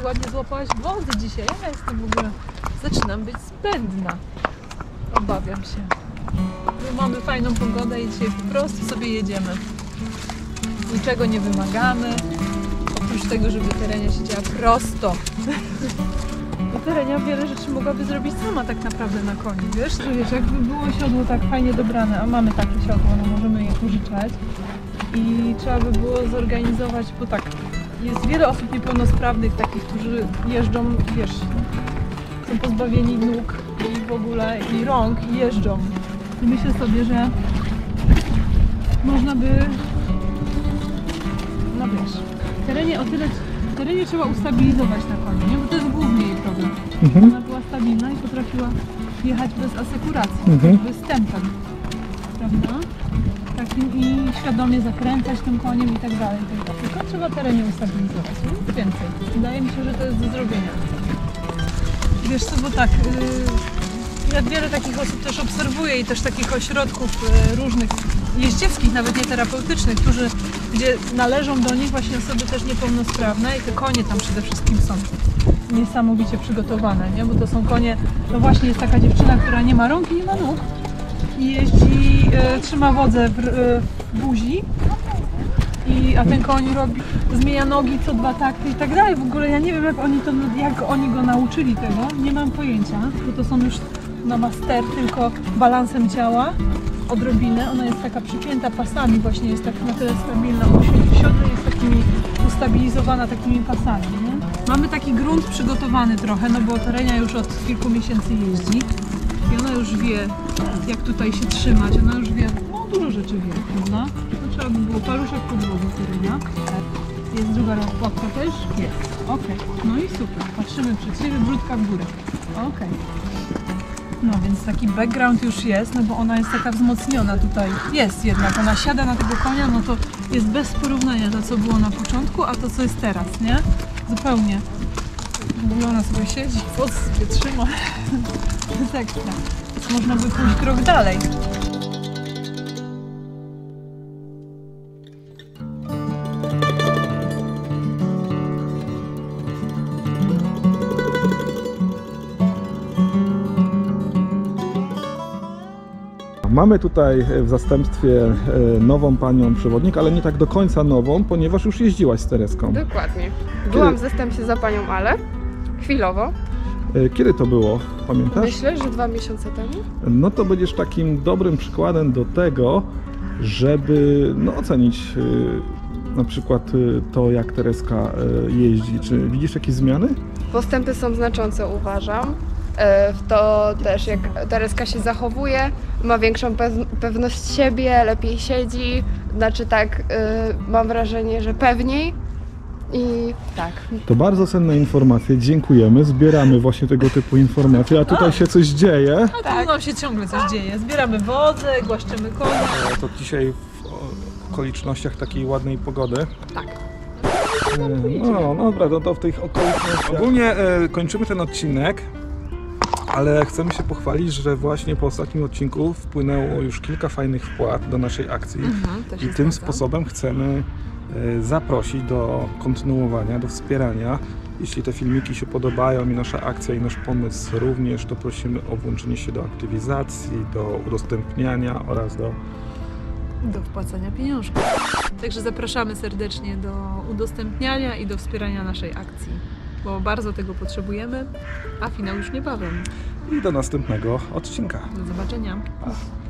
ładnie złapałaś wody dzisiaj. Ja jestem w ogóle... Zaczynam być zbędna. Obawiam się. My mamy fajną pogodę i dzisiaj po prostu sobie jedziemy. Niczego nie wymagamy. Oprócz tego, żeby Terenia siedziała prosto. Bo Terenia wiele rzeczy mogłaby zrobić sama tak naprawdę na koniu, wiesz? Że wiesz, jakby było siodło tak fajnie dobrane, a mamy takie siodło, no możemy je pożyczać. I trzeba by było zorganizować, bo tak, jest wiele osób niepełnosprawnych, takich, którzy jeżdżą, wiesz, są pozbawieni nóg i w ogóle i rąk i jeżdżą. I myślę sobie, że można by, no wiesz, terenie trzeba ustabilizować na koniu, nie? Bo to jest główny jej problem. Ona była stabilna i potrafiła jechać bez asekuracji, bez tempem, prawda? Takim i świadomie zakręcać tym koniem i tak dalej, i tak dalej. Tylko trzeba terenie ustabilizować, nic więcej. Wydaje mi się, że to jest do zrobienia. Wiesz co, bo tak, ja wiele takich osób też obserwuję i też takich ośrodków różnych, jeździeckich, nawet nie terapeutycznych, gdzie należą do nich właśnie osoby też niepełnosprawne i te konie tam przede wszystkim są niesamowicie przygotowane, nie? Bo to są konie, no właśnie jest taka dziewczyna, która nie ma rąk i nie ma nóg i jeździ, trzyma wodzę w buzi, a ten koń zmienia nogi co 2 takty i tak dalej. W ogóle ja nie wiem jak oni go nauczyli tego, nie mam pojęcia, bo to są już na master tylko balansem ciała, odrobinę. Ona jest taka przypięta pasami, właśnie jest tak na tyle stabilna, bo siedzi w siodle, jest takimi ustabilizowana takimi pasami, nie? Mamy taki grunt przygotowany trochę, no bo Terenia już od kilku miesięcy jeździ i ona już wie, jak tutaj się trzymać, ona już wie, no dużo rzeczy wie, prawda? To trzeba by było paluszek podłogi, Terenia. Jest druga rozpłatka też? Jest. Okej. No i super. Patrzymy przed siebie, bródka w górę. Okej. No więc taki background już jest, no bo ona jest taka wzmocniona tutaj. Jest jednak, ona siada na tego konia, no to jest bez porównania to, co było na początku, a to, co jest teraz, nie? Zupełnie. W ogóle ona sobie siedzi, wóz sobie trzyma. To jest ekstra. Więc można by pójść krok dalej. Mamy tutaj w zastępstwie nową panią przewodnik, ale nie tak do końca nową, ponieważ już jeździłaś z Tereską. Dokładnie. Byłam w zastępstwie za panią Ale, chwilowo. Kiedy to było, pamiętasz? Myślę, że 2 miesiące temu. No to będziesz takim dobrym przykładem do tego, żeby ocenić na przykład to, jak Tereska jeździ. Czy widzisz jakieś zmiany? Postępy są znaczące, uważam. To też jak Tereska się zachowuje, ma większą pewność siebie, lepiej siedzi, znaczy tak, mam wrażenie, że pewniej i tak. To bardzo cenne informacje, dziękujemy, zbieramy właśnie tego typu informacje, a tutaj się coś dzieje. A tu nam się ciągle coś dzieje, zbieramy wodę, głaszczymy konia. To dzisiaj w okolicznościach takiej ładnej pogody. Tak. No dobra, to w tych okolicznościach. Ogólnie kończymy ten odcinek. Ale chcemy się pochwalić, że właśnie po ostatnim odcinku wpłynęło już kilka fajnych wpłat do naszej akcji i tym sposobem chcemy zaprosić do kontynuowania, do wspierania. Jeśli te filmiki się podobają i nasza akcja i nasz pomysł również, to prosimy o włączenie się do aktywizacji, do udostępniania oraz do wpłacania pieniążków. Także zapraszamy serdecznie do udostępniania i do wspierania naszej akcji, bo bardzo tego potrzebujemy, a finał już niebawem. I do następnego odcinka. Do zobaczenia. Pa.